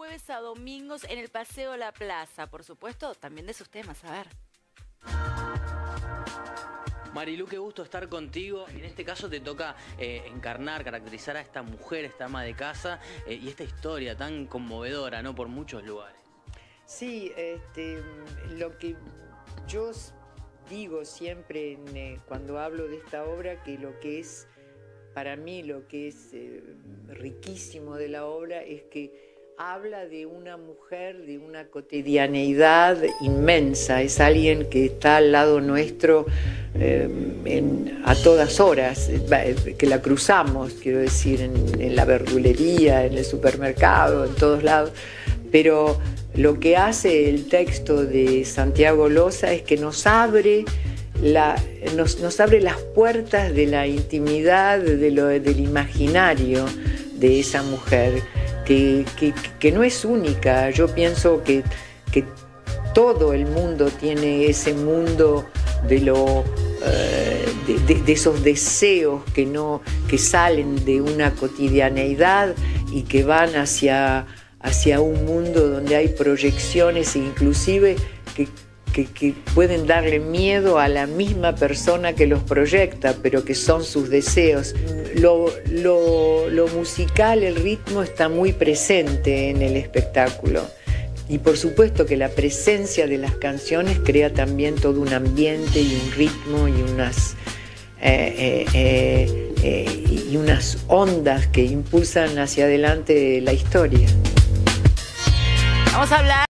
jueves a domingos en el Paseo La Plaza. Por supuesto, también de sus temas, a ver. Marilu, qué gusto estar contigo. En este caso te toca encarnar, caracterizar a esta mujer, esta ama de casa y esta historia tan conmovedora, ¿no? Por muchos lugares. Sí, lo que yo digo siempre cuando hablo de esta obra, que lo que es, para mí, lo que es riquísimo de la obra es que habla de una mujer, de una cotidianeidad inmensa. Es alguien que está al lado nuestro a todas horas, que la cruzamos, quiero decir, en la verdulería, en el supermercado, en todos lados. Pero lo que hace el texto de Santiago Loza es que nos abre las puertas de la intimidad, del imaginario de esa mujer, que no es única. Yo pienso que todo el mundo tiene ese mundo de esos deseos que salen de una cotidianeidad y que van hacia un mundo donde hay proyecciones e inclusive que pueden darle miedo a la misma persona que los proyecta, pero que son sus deseos. Lo musical, el ritmo está muy presente en el espectáculo. Y por supuesto que la presencia de las canciones crea también todo un ambiente y un ritmo y unas ondas que impulsan hacia adelante la historia. Vamos a hablar